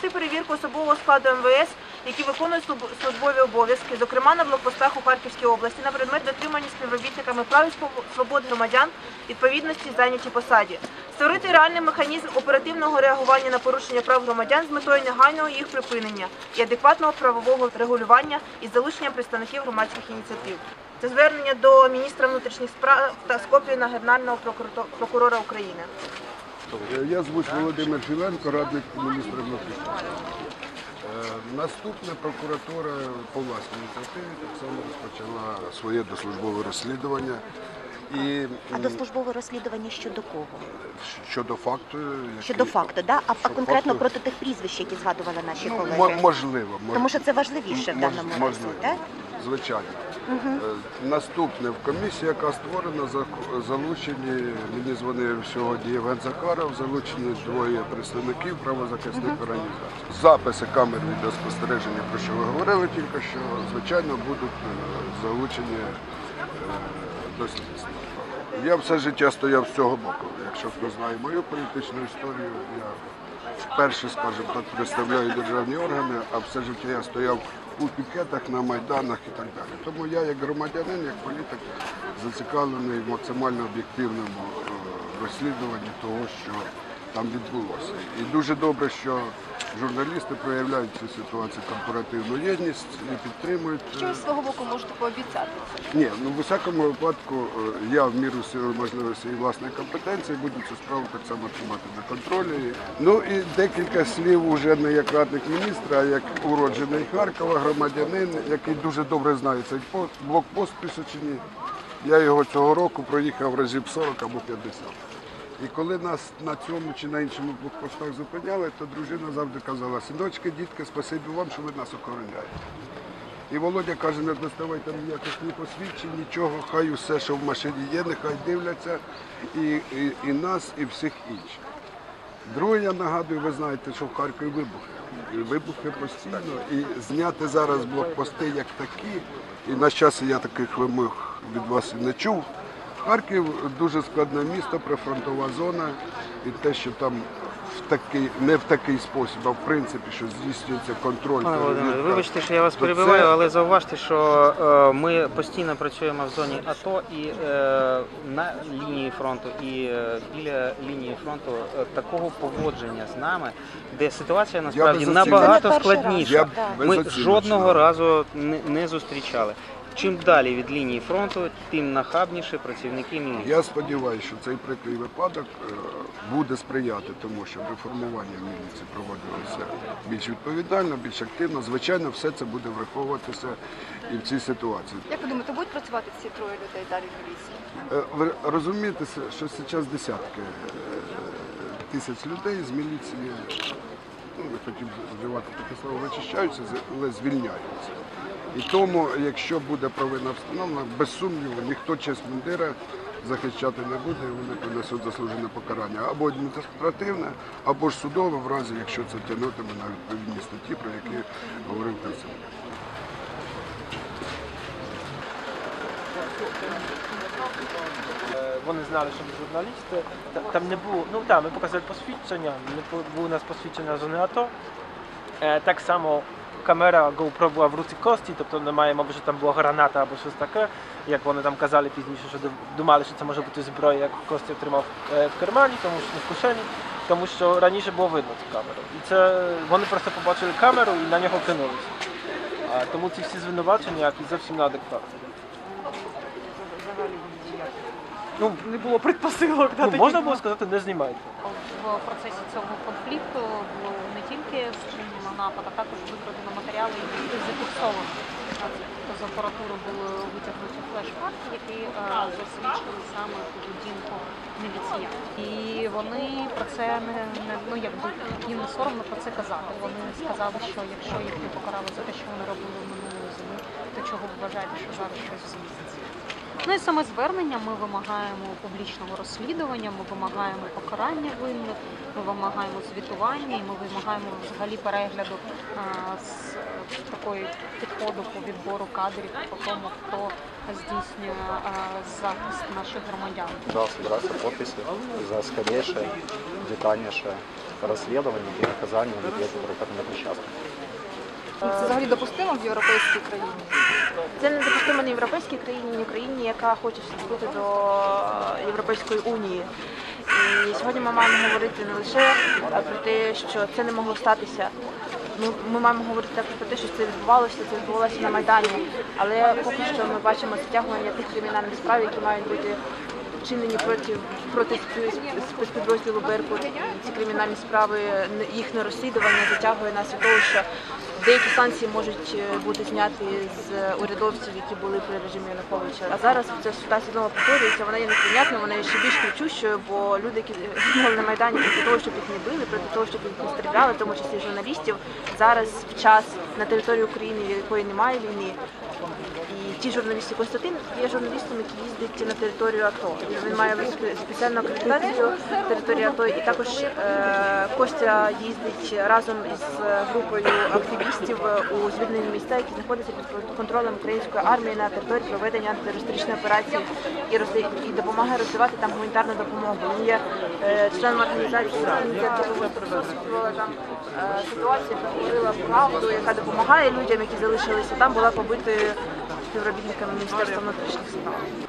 провести перевірку особового складу МВС, які виконують службові обов'язки, зокрема на блокпостах у Харківській області, на предмет дотримання співробітниками прав і свобод громадян відповідності зайнятій посаді. Створити реальний механізм оперативного реагування на порушення прав громадян з метою негайного їх припинення і адекватного правового регулювання із залученням представників громадських ініціатив. Це звернення до міністра внутрішніх справ та з копією на Генерального прокурора України. Я звусь Володимир Філенко, радник міністра внутрішніх справ. Наступна прокуратура по власній ініціативі так само розпочала своє дослужбове розслідування. А дослужбове розслідування щодо кого? Щодо факту. Щодо факту, да? А конкретно проти тих прізвищ, які згадували наші колеги? Можливо. Тому що це важливіше в даному разі, так? Звичайно. Наступне, в комісії, яка створена, залучені, мені дзвонив сьогодні Євген Захаров, залучені двоє представників правозахисних організацій. Записи камер відеоспостереження, про що ви говорили тільки що, звичайно, будуть залучені до слідства. Я все життя стояв з цього боку. Якщо хто знає мою політичну історію, я вперше, скажімо так, представляю державні органи, а все життя я стояв у пікетах, на майданах і так далі. Тому я, як громадянин, як політик, зацікавлений в максимально об'єктивному розслідуванні того, що там відбулося. І дуже добре, що журналісти проявляють в цій ситуації корпоративну єдність і підтримують. Що ви з свого боку можете пообіцяти? Ні, в усякому випадку я в міру можливості і власної компетенції буду цю справу так само тримати на контролі. Ну і декілька слів уже не як радник міністра, а як уроджений Харкова, громадянин, який дуже добре знає цей блокпост в Пісочині. Я його цього року проїхав разів 40 або 50. І коли нас на цьому чи на іншому блокпостах зупиняли, то дружина завжди казала: синочки, дітки, спасибі вам, що ви нас охороняєте. І Володя каже: не доставайте ніяких ні посвідчень, нічого, хай усе, що в машині є, нехай дивляться і нас, і всіх інших. Друге, я нагадую, ви знаєте, що в Харкові вибухи. І вибухи постійно. І зняти зараз блокпости як такі, і на щастя я таких вимог від вас і не чув. Харків дуже складне місто, прифронтова зона, і те, що там не в такий спосіб, а в принципі, що здійснюється контроль. Пане Володимире, вибачте, що я вас перебиваю, але зауважте, що ми постійно працюємо в зоні АТО і на лінії фронту, і біля лінії фронту такого поводження з нами, де ситуація насправді набагато складніша. Ми жодного разу не зустрічали. Чим далі від лінії фронту, тим нахабніше працівники міліції. Я сподіваюся, що цей прикрий випадок буде сприяти тому, щоб реформування міліції проводилося більш відповідально, більш активно. Звичайно, все це буде враховуватися і в цій ситуації. Як ви думаєте, будуть працювати ці троє людей далі в міліції? Ви розумієте, що зараз десятки тисяч людей з міліції, не хотів вживати таке слово, вичищаються, але звільняються. І тому, якщо буде провина встановлена, без сумніву, ніхто честь мундира захищати не буде, і вони понесуть заслужене покарання. Або адміністративне, або ж судове, в разі, якщо це тягнутиме на відповідні статті, про які говорив Конституція. Вони знали, що ми журналісти. Там не було, ми показали посвідчення, не було у нас посвідчення зони АТО. Так само камера GoPro була в руці Кості, тобто немає, мабуть, що там була граната або щось таке, як вони там казали пізніше, що думали, що це може бути зброя, як Кості отримав в кармані, тому що в кишені, тому що раніше було видно цю камеру. І це вони просто побачили камеру і на нього кинулися. Тому ці всі звинувачення, які зовсім неадекватні. Не було предпосилок. Можна було сказати, не знімайте. В процесі цього конфлікту було не тільки зчинено напад, а також викрадено матеріали, які зафіксовано. З апаратури були витягнуті флеш-карти, які засвідчили саме поведінку міліція. І вони про це їм не соромно про це казати. Вони сказали, що якщо їх не покарали за те, що вони робили минулої зими, то чого ви вважаєте, що зараз щось зміниться? Ну і саме звернення ми вимагаємо публічного розслідування, ми вимагаємо покарання винних, ми вимагаємо звітування і ми вимагаємо взагалі перегляду з такої підходу по відбору кадрів, по тому, хто здійснює захист наших громадян. Да, собираются подписи за скорейшее, детальнейшее расследование и наказание людей, которые к этому причастны. Це взагалі допустимо в європейській країні? Це не допустимо ні в європейській країні, ні в країні, яка хоче вступити до Європейської унії. І сьогодні ми маємо говорити не лише про те, що це не могло статися. Ми маємо говорити також про те, що це відбувалося на Майдані. Але поки що ми бачимо затягування тих кримінальних справ, які мають бути вчинені проти спецпідрозділу «Беркут». Ці кримінальні справи, їхнє розслідування затягує нас від того, що деякі санкції можуть бути зняті з урядовців, які були при режимі Януковича. А зараз ця ситуація знову повторюється, вона є неприйнятною, вона є ще більш кричущою, бо люди, які гинули на Майдані проти того, щоб їх не били, проти того, щоб їх не стріляли, в тому числі журналістів, зараз в час на території України, в якої немає війни. І ті журналісти, Костянтин є журналістом, який їздить на територію АТО. Він має спеціальну акредитацію в території АТО, і також Костя їздить разом із групою активістів у звільнені міста, які знаходяться під контролем української армії на території проведення антитерористичної операції і допомагає розвивати там гуманітарну допомогу. Він є членом організації там ситуація, яка говорила правду, яка допомагає людям, які залишилися там, була побитою співробітниками Міністерства внутрішніх справ.